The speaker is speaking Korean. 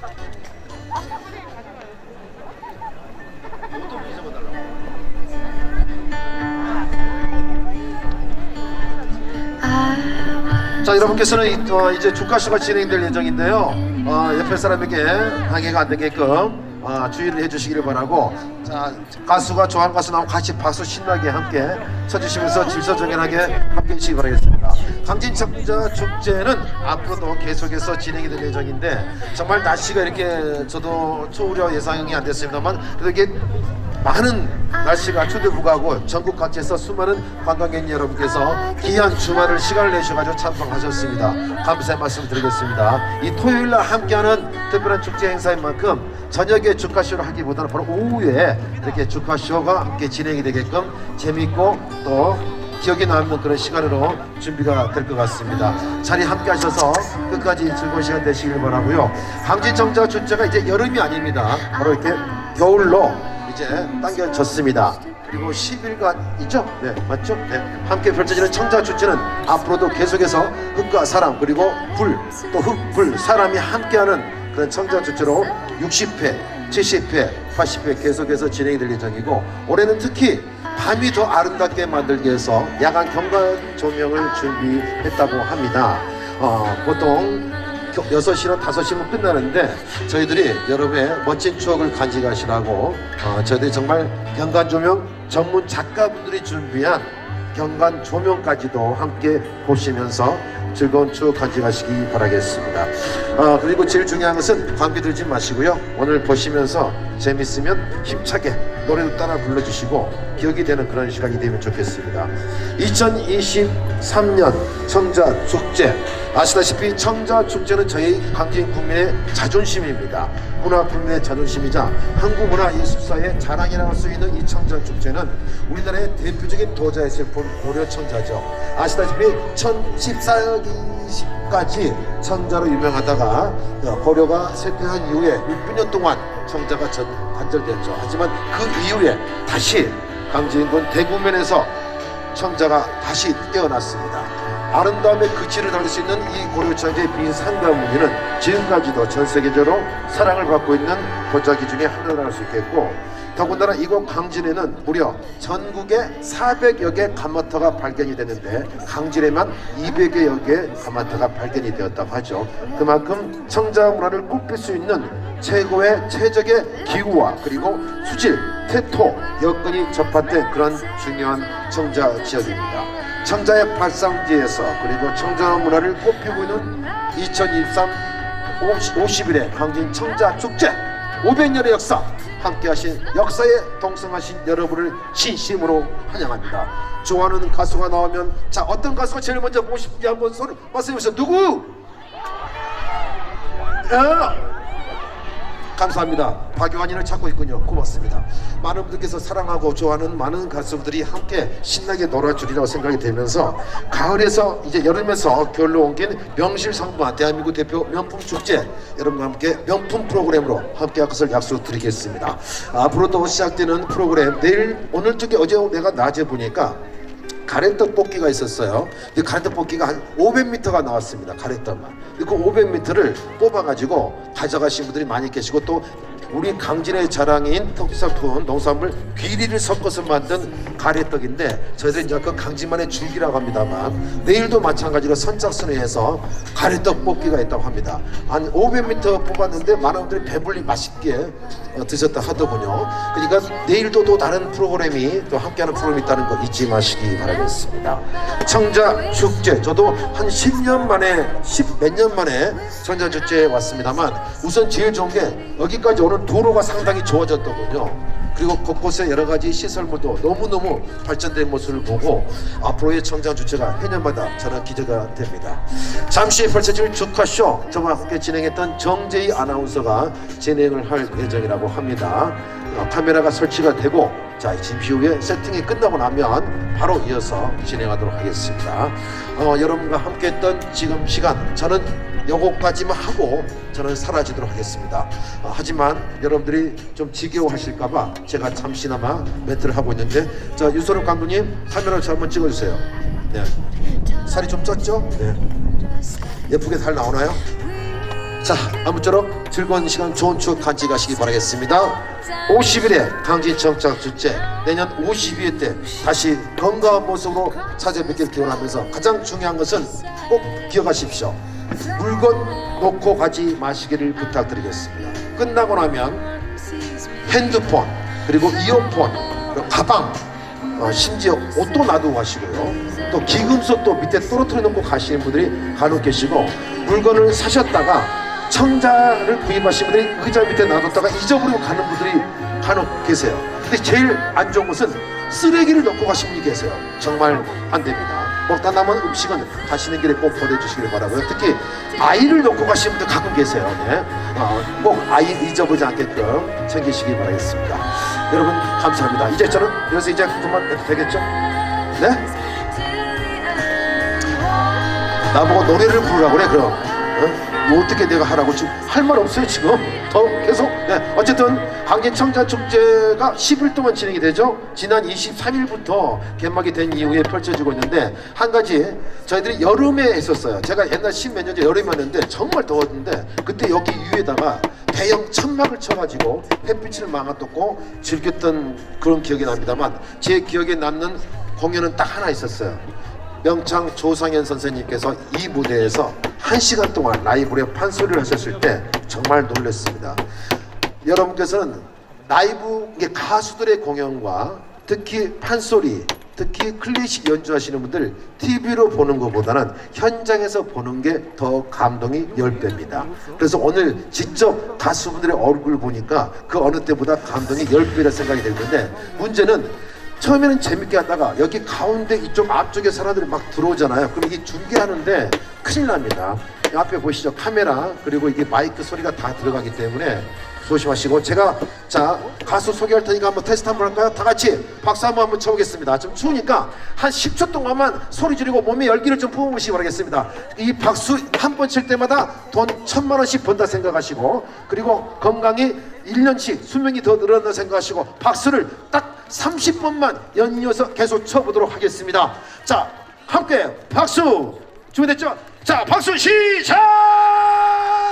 자, 여러분께서는 이제 주가쇼가 진행될 예정인데요. 옆에 사람에게 방해가 안 되게끔 주의를 해주시기를 바라고, 자, 가수가 좋아하는 가수 나오면 같이 박수 신나게 함께 쳐주시면서 질서정연하게 함께 해주시기 바라겠습니다. 강진청자 축제는 앞으로도 계속해서 진행이 될 예정인데, 정말 날씨가 이렇게 저도 초우려 예상이 안 됐습니다만 그래도 이게 많은 날씨가 추운데 불구하고 전국 각지에서 수많은 관광객 여러분께서 귀한 주말을 시간을 내셔가지고 참석하셨습니다. 감사의 말씀 드리겠습니다. 이 토요일날 함께하는 특별한 축제 행사인 만큼 저녁에 주가쇼를 하기보다는 바로 오후에 이렇게 주가쇼가 함께 진행이 되게끔 재밌고 또 기억에 남는 그런 시간으로 준비가 될 것 같습니다. 자리 함께 하셔서 끝까지 즐거운 시간 되시길 바라고요. 강진청자 축제가 이제 여름이 아닙니다. 바로 이렇게 겨울로 이제 당겨졌습니다. 그리고 10일간 있죠? 네, 맞죠? 네. 함께 펼쳐지는 청자 축제는 앞으로도 계속해서 흙과 사람, 그리고 불, 또 흙, 불, 사람이 함께하는 그런 청자 축제로 60회, 70회, 80회 계속해서 진행이 될 예정이고, 올해는 특히 밤이 더 아름답게 만들기 위해서 야간 경관 조명을 준비했다고 합니다. 보통 6시나 5시면 끝나는데 저희들이 여러분의 멋진 추억을 간직하시라고 저희들이 정말 경관 조명 전문 작가분들이 준비한 경관 조명까지도 함께 보시면서 즐거운 추억 간직하시기 바라겠습니다. 그리고 제일 중요한 것은 감기 들지 마시고요. 오늘 보시면서 재밌으면 힘차게 노래도 따라 불러주시고 기억이 되는 그런 시간이 되면 좋겠습니다. 2023년 청자 축제, 아시다시피 청자 축제는 저희 강진 국민의 자존심입니다. 문화 국민의 자존심이자 한국 문화 예술사의 자랑이라고 할 수 있는 이 청자 축제는 우리나라의 대표적인 도자의 슬픈 고려 청자죠. 아시다시피 1014기까지 청자로 유명하다가 고려가 쇠퇴한 이후에 600년 동안 청자가 단절되었죠. 하지만 그 이후에 다시 강진군 대구면에서 청자가 다시 깨어났습니다. 아름다움의 그치를 달릴 수 있는 이 고려청자의 빈상가 무늬는 지금까지도 전 세계적으로 사랑을 받고 있는 도자기 중에 하나라고 할 수 있겠고, 더군다나 이곳 강진에는 무려 전국에 400여 개 가마터가 발견이 됐는데 강진에만 200여 개 가마터가 발견이 되었다고 하죠. 그만큼 청자 문화를 꽃필 수 있는 최고의 최적의 기후와 그리고 수질, 태토, 여건이 접합된 그런 중요한 청자 지역입니다. 청자의 발상지에서 그리고 청자 문화를 꽃피우고 있는 2023 50일의 강진 청자 축제, 500년의 역사 함께 하신 역사에 동성하신 여러분을 진심으로 환영합니다. 좋아하는 가수가 나오면, 자, 어떤 가수가 제일 먼저 보고 싶은지 한번 손을 말씀해주세요. 누구? 감사합니다. 박요한이를 찾고 있군요. 고맙습니다. 많은 분들께서 사랑하고 좋아하는 많은 가수들이 함께 신나게 놀아주리라고 생각이 되면서 가을에서 이제 여름에서 겨울로 옮긴 명실상부한 대한민국 대표 명품 축제, 여러분과 함께 명품 프로그램으로 함께 할 것을 약속드리겠습니다. 앞으로도 시작되는 프로그램, 내일, 오늘 저기 어제 내가 낮에 보니까 가래떡볶이가 있었어요. 이 가래떡볶이가 한 500m가 나왔습니다. 가래떡만. 그 500m를 뽑아가지고 가져가신 분들이 많이 계시고, 또 우리 강진의 자랑인 특산품 농산물 귀리를 섞어서 만든 가래떡인데 저희들은 이제 그 강진만의 줄기라고 합니다만, 내일도 마찬가지로 선착순회에서 가래떡볶이가 있다고 합니다. 한 500m 뽑았는데 많은 분들이 배불리 맛있게 드셨다 하더군요. 그러니까 내일도 또 다른 프로그램이 또 함께하는 프로그램이 있다는 거 잊지 마시기 바라겠습니다. 청자 축제, 저도 한 10년 만에, 10몇 년 만에 청자 축제에 왔습니다만, 우선 제일 좋은 게 여기까지 오는 도로가 상당히 좋아졌더군요. 그리고 곳곳에 여러가지 시설물도 너무너무 발전된 모습을 보고 앞으로의 청자 축제가 해년마다 저는 기대가 됩니다. 잠시 펼쳐질 축하쇼, 저와 함께 진행했던 정재희 아나운서가 진행을 할 예정이라고 합니다. 카메라가 설치가 되고, 자, 잠시 후에 세팅이 끝나고 나면 바로 이어서 진행하도록 하겠습니다. 여러분과 함께 했던 지금 시간, 저는 요거까지만 하고 저는 사라지도록 하겠습니다. 하지만 여러분들이 좀 지겨워하실까봐 제가 잠시나마 멘트를 하고 있는데, 자, 유선욱 감독님 카메라 저 한번 찍어주세요. 네. 살이 좀 쪘죠? 네. 예쁘게 잘 나오나요? 자, 아무쪼록 즐거운 시간, 좋은 추억 간직하시기 바라겠습니다. 50일의 강진청착 축제, 내년 52회 때 다시 건강한 모습으로 찾아뵙길 기원하면서 가장 중요한 것은 꼭 기억하십시오. 물건 놓고 가지 마시기를 부탁드리겠습니다. 끝나고 나면 핸드폰, 그리고 이어폰, 그리고 가방, 심지어 옷도 놔두고 가시고요. 또 기금속 또 밑에 떨어뜨려 놓고 가시는 분들이 간혹 계시고, 물건을 사셨다가 청자를 구입하신 분들이 의자 밑에 놔뒀다가 잊어버리고 가는 분들이 간혹 계세요. 근데 제일 안 좋은 것은 쓰레기를 넣고 가신 분이 계세요. 정말 안 됩니다. 먹다 남은 음식은 가시는 길에 꼭 보내주시길 바라고요. 특히 아이를 놓고 가시는 분들 가끔 계세요. 네. 꼭 아이 잊어보지 않게끔 챙기시기 바라겠습니다. 여러분 감사합니다. 이제 저는 여기서 이제 그만해도 되겠죠? 네? 나보고 노래를 부르라고 그래 그럼. 뭐 어떻게 내가 하라고 지금 할 말 없어요 지금. 더 계속. 네. 어쨌든 강진청자축제가 10일 동안 진행이 되죠. 지난 23일부터 개막이 된 이후에 펼쳐지고 있는데, 한 가지 저희들이 여름에 했었어요. 제가 옛날 10몇 년 전 여름에 했는데 정말 더웠는데, 그때 여기 위에다가 대형 천막을 쳐가지고 햇빛을 막아뒀고 즐겼던 그런 기억이 납니다만, 제 기억에 남는 공연은 딱 하나 있었어요. 명창 조상현 선생님께서 이 무대에서 1시간 동안 라이브로 판소리를 하셨을 때 정말 놀랐습니다. 여러분께서는 라이브, 이게 가수들의 공연과 특히 판소리, 특히 클래식 연주하시는 분들 TV로 보는 것보다는 현장에서 보는 게 더 감동이 10배입니다. 그래서 오늘 직접 가수분들의 얼굴 보니까 그 어느 때보다 감동이 10배라 생각이 되는데, 문제는 처음에는 재밌게 하다가 여기 가운데 이쪽 앞쪽에 사람들이 막 들어오잖아요. 그럼 이게 중계하는데 큰일 납니다. 앞에 보시죠. 카메라 그리고 이게 마이크 소리가 다 들어가기 때문에 조심하시고, 제가 자 가수 소개할 테니까 한번 테스트 한번 할까요? 다 같이 박수 한번 쳐보겠습니다. 좀 추우니까 한 10초 동안만 소리 지르고 몸에 열기를 좀 뿜으시기 바라겠습니다. 이 박수 한 번 칠 때마다 돈 1000만 원씩 번다 생각하시고, 그리고 건강이 1년씩 수명이 더 늘어난다 생각하시고, 박수를 딱 30번만 연이어서 계속 쳐보도록 하겠습니다. 자, 함께 박수 준비됐죠? 자, 박수 시작!